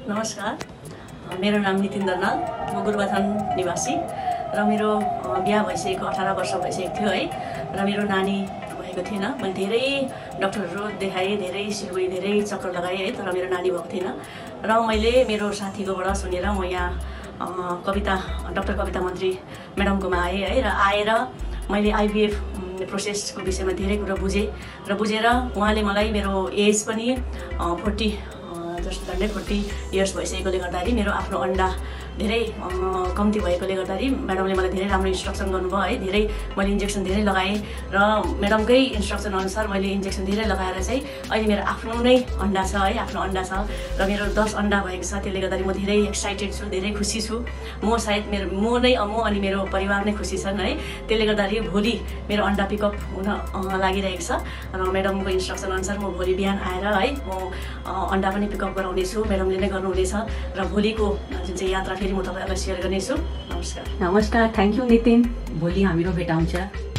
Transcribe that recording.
नमस्कार, मेरो नाम नितिन दर्नाल, म गुरुबथान निवासी र मेरो बिहा भइसकेको 18 वर्ष भइसकेको थियो है। र मेरो नानी भएको थिएन। मैले धेरै डाक्टरहरू देखाएँ, धेरै सिलगढी धेरै चक्कर लगाएँ है, तर मेरो नानी भएको थिएन। र मैले मेरो साथीकोबाट सुनेर म यहाँ डाक्टर कविता मन्त्री म्याडमकोमा आएँ है। र आएर मैले आइभीएफ प्रोसेसको विषयमा धेरै कुरा बुझेँ र बुझेर उहाँले मलाई मेरो एज पनि 40 इयर्स भइसकेकोले गर्दाखेरि मेरो आफ्नो अन्डा धेरै कम्ती भएकोले गर्दाखेरि म्याडमले मलाई धेरै राम्रो इन्स्ट्रक्सन गर्नुभयो है। धेरै मैले इन्जेक्सन धेरै लगाएँ र म्याडमकै इन्स्ट्रक्सन अनुसार मैले इन्जेक्सन धेरै लगाएर चाहिँ अहिले मेरो आफ्नो नै अन्डा छ है, आफ्नो अन्डा छ र मेरो 10 अन्डा भएको छ। त्यसले गर्दाखेरि म धेरै एक्साइटेड छु, धेरै खुसी छु। म सायद म अनि मेरो परिवार नै खुसी छन् है। त्यसले गर्दाखेरि भोलि मेरो अन्डा पिकअप हुन लागिरहेको छ र म्याडमको इन्स्ट्रक्सन अनुसार म भोलि बिहान आएर है म अन्डा पनि पिकअप गराउनेछु, म्याडमले नै गर्नुहुनेछ र भोलिको जुन चाहिँ यात्रा फेरि म तपाईँहरूलाई सेयर गर्नेछु। नमस्कार। Thank you Nitin. भोलि हामीहरू भेटाउँछ।